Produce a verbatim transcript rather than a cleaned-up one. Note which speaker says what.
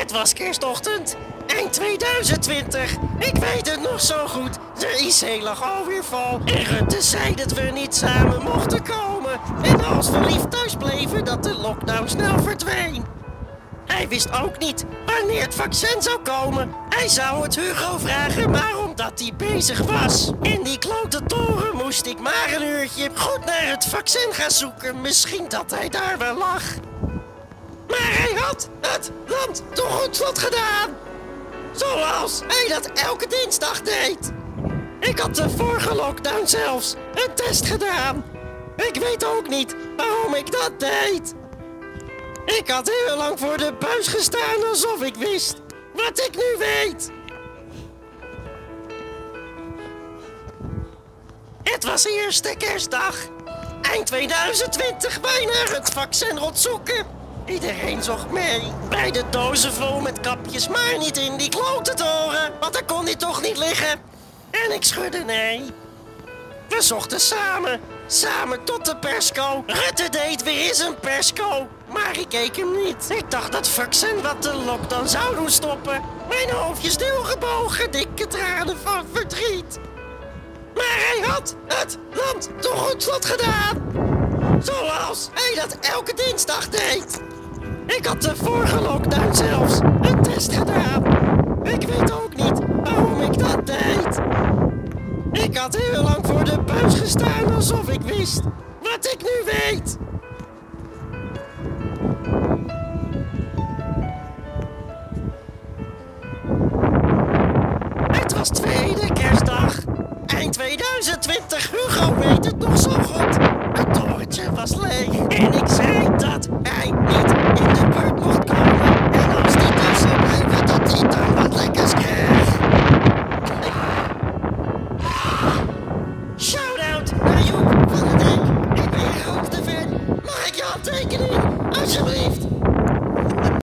Speaker 1: Het was kerstochtend, eind tweeduizend twintig. Ik weet het nog zo goed, de I C lag alweer vol. En Rutte zei dat we niet samen mochten komen. En als we lief thuis bleven, dat de lockdown snel verdween. Hij wist ook niet wanneer het vaccin zou komen. Hij zou het Hugo vragen, maar omdat hij bezig was in die klote toren moest ik maar een uurtje goed naar het vaccin gaan zoeken. Misschien dat hij daar wel lag. Maar hij had het land toch goed slot gedaan. Zoals hij dat elke dinsdag deed. Ik had de vorige lockdown zelfs een test gedaan. Ik weet ook niet waarom ik dat deed. Ik had heel lang voor de buis gestaan alsof ik wist wat ik nu weet. Het was eerste kerstdag. Eind tweeduizend twintig, wij naar het vaccin rondzoeken. Iedereen zocht mee. Bij de dozen vol met kapjes, maar niet in die klote toren. Want daar kon hij toch niet liggen. En ik schudde nee. We zochten samen. Samen tot de persco. Rutte deed weer eens een persco. Maar ik keek hem niet. Ik dacht dat vaccin wat de lockdown zou doen stoppen. Mijn hoofdje stilgebogen, dikke tranen van verdriet. Maar hij had het land toch goed slot gedaan. Zoals hij dat elke dinsdag deed. Ik had de vorige lockdown zelfs een test gedaan. Ik weet ook niet waarom ik dat deed. Ik had heel lang voor de buis gestaan alsof ik wist wat ik nu weet. Het was tweede kerstdag. Eind tweeduizend twintig, Hugo weet het nog zo goed.